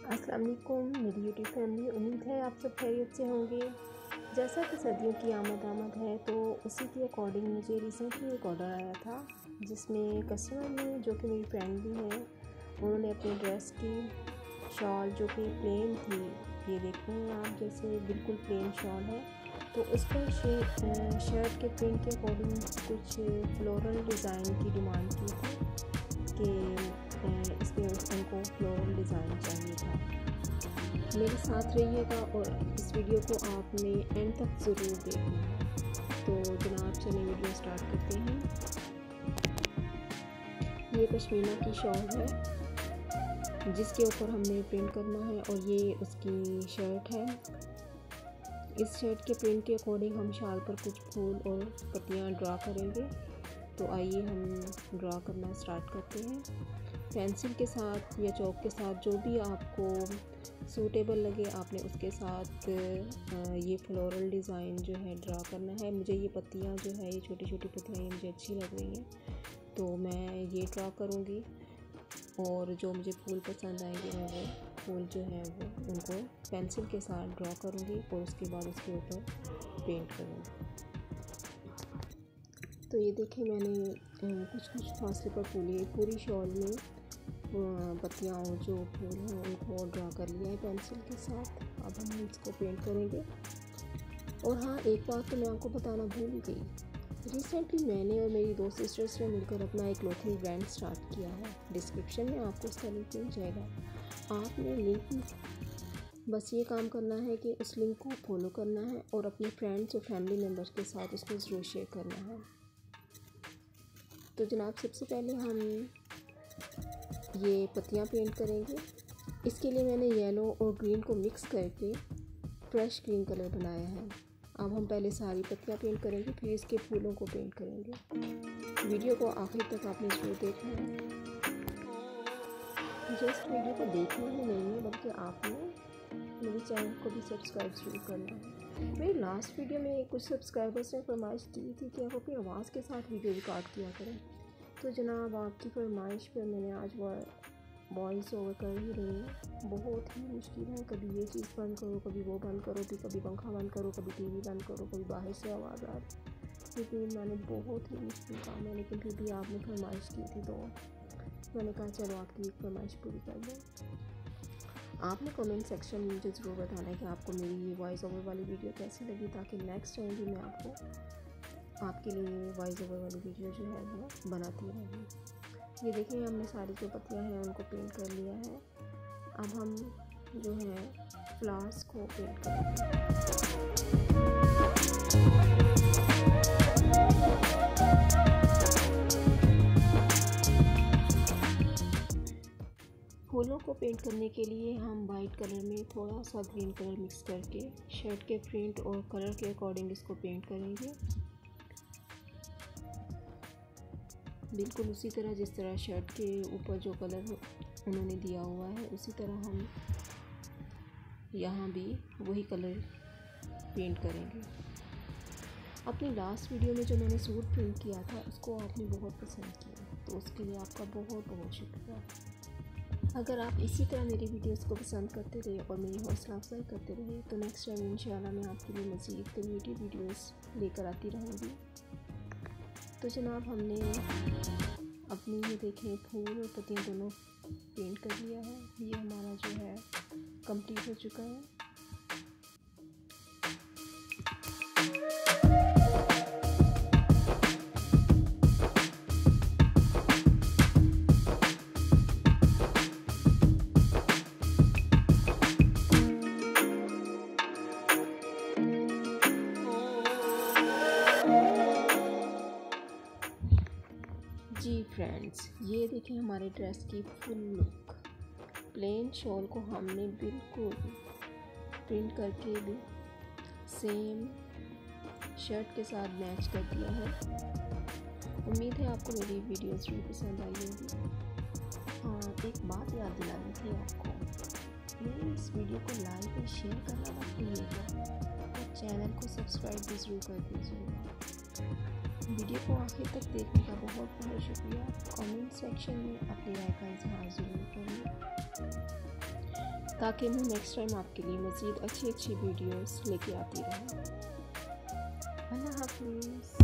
अस्सलाम वालेकुम मेरी यूट्यूब फैमिली। उम्मीद है आप सब खैरियत से होंगे। जैसा कि सर्दियों की आमद है तो उसी के अकॉर्डिंग मुझे रिसेंटली एक ऑर्डर आया था, जिसमें कस्टमर ने, जो कि मेरी फ्रेंड भी है, उन्होंने अपनी ड्रेस की शॉल जो कि प्लेन थी, ये देख रहे हैं आप, जैसे बिल्कुल प्लेन शॉल है, तो उस पर शर्ट के प्रिंट के अकॉर्डिंग कुछ फ्लोरल डिज़ाइन की डिमांड की थी कि इसमें उनको फ्लोरल डिज़ाइन चाहिए था। मेरे साथ रहिएगा और इस वीडियो को आपने एंड तक ज़रूर देखना है। तो जनाब चलिए वीडियो स्टार्ट करते हैं। ये पश्मीना की शॉल है जिसके ऊपर हमने प्रिंट करना है और ये उसकी शर्ट है। इस शर्ट के प्रिंट के अकॉर्डिंग हम शाल पर कुछ फूल और पत्तियाँ ड्रा करेंगे। तो आइए हम ड्रा करना स्टार्ट करते हैं। पेंसिल के साथ या चॉक के साथ जो भी आपको सूटेबल लगे आपने उसके साथ ये फ्लोरल डिज़ाइन जो है ड्रा करना है। मुझे ये पत्तियाँ जो है, ये छोटी छोटी पत्तियाँ, ये मुझे अच्छी लग रही हैं, तो मैं ये ड्रा करूँगी। और जो मुझे फूल पसंद आएंगे मैं वो फूल जो है वो उनको पेंसिल के साथ ड्रा करूँगी और उसके बाद उसके ऊपर पेंट करूँगी। तो ये देखें, मैंने कुछ फासले पर पूरी शॉल में पत्तियाँ और जो फूल हैं उनको ड्रा कर लिया है पेंसिल के साथ। अब हम इसको पेंट करेंगे। और हाँ, एक बात तो मैं आपको बताना भूल ही गई। रिसेंटली मैंने और मेरी दो सिस्टर्स ने मिलकर अपना एक क्लोथिंग ब्रांड स्टार्ट किया है। डिस्क्रिप्शन में आपको उसका लिंक मिल जाएगा। आपने लिंक बस ये काम करना है कि उस लिंक को फॉलो करना है और अपने फ्रेंड्स और फैमिली मेम्बर्स के साथ उसको ज़रूर शेयर करना है। तो जनाब सबसे पहले हम ये पत्तियाँ पेंट करेंगे। इसके लिए मैंने येलो और ग्रीन को मिक्स करके फ्रेश ग्रीन कलर बनाया है। अब हम पहले सारी पत्तियाँ पेंट करेंगे, फिर इसके फूलों को पेंट करेंगे। वीडियो को आखिर तक आपने ज़रूर देखना है। जस्ट वीडियो को देखना ही नहीं है, बल्कि आपने मेरे चैनल को भी सब्सक्राइब ज़रूर करना है। मेरी लास्ट वीडियो में कुछ सब्सक्राइबर्स ने फरमाइश की थी कि आप अपनी आवाज़ के साथ वीडियो रिकॉर्ड किया करें। तो जनाब आपकी फरमाइश पर मैंने आज वॉइस ओवर कर ही रही हूँ। बहुत ही मुश्किल है, कभी ये चीज़ बंद करो, कभी वो बंद करो, फिर कभी पंखा बंद करो, कभी टीवी बंद करो, कभी बाहर से आवाज़ आ रही। लेकिन मैंने बहुत ही मुश्किल काम है, लेकिन फिर भी आपने फरमाइश की थी तो मैंने कहा चलो आपकी एक फरमाइश पूरी कर दो। आपने कमेंट सेक्शन में मुझे ज़रूर बताना है कि आपको मेरी ये वॉइस ओवर वाली वीडियो कैसी लगी, ताकि नेक्स्ट टाइम भी मैं आपके लिए वॉइस ओवर वाली वीडियो जो है वो बनाती रहूँगी। ये देखिए, हमने सारी जो पत्तियाँ हैं उनको पेंट कर लिया है। अब हम जो है फ्लावर्स को पेंट करेंगे। फूलों को पेंट करने के लिए हम वाइट कलर में थोड़ा सा ग्रीन कलर मिक्स करके शर्ट के प्रिंट और कलर के अकॉर्डिंग इसको पेंट करेंगे। बिल्कुल उसी तरह जिस तरह शर्ट के ऊपर जो कलर उन्होंने दिया हुआ है, उसी तरह हम यहाँ भी वही कलर पेंट करेंगे। अपनी लास्ट वीडियो में जो मैंने सूट प्रिंट किया था उसको आपने बहुत पसंद किया, तो उसके लिए आपका बहुत बहुत शुक्रिया। अगर आप इसी तरह मेरी वीडियोस को पसंद करते रहे और मेरी हौसला अफजाई करते रहे तो नेक्स्ट टाइम इंशाल्लाह मैं आपके लिए मज़ीद क्रिएटिव वीडियोस लेकर आती रहूँगी। तो जनाब हमने अपनी ये देखें फूल और पत्तियाँ दोनों पेंट कर लिया है। ये हमारा जो है कंप्लीट हो चुका है। जी फ्रेंड्स, ये देखें हमारे ड्रेस की फुल लुक। प्लेन शॉल को हमने बिल्कुल प्रिंट करके भी सेम शर्ट के साथ मैच कर दिया है। उम्मीद है आपको मेरी वीडियो ज़रूर पसंद आई होगी। हाँ, एक बात याद दिलानी थी आपको, प्लीज़ वीडियो को लाइक और शेयर करना मत भूलिएगा और चैनल को सब्सक्राइब भी ज़रूर कर दीजिएगा। वीडियो को आखिर तक देखने का बहुत बहुत शुक्रिया। कमेंट सेक्शन में अपनी राय का इजहार ज़रूर करें। ताकि मैं नेक्स्ट टाइम आपके लिए मज़ीद अच्छी वीडियोस लेके आती रहूँ। अल्लाह हाफिज़।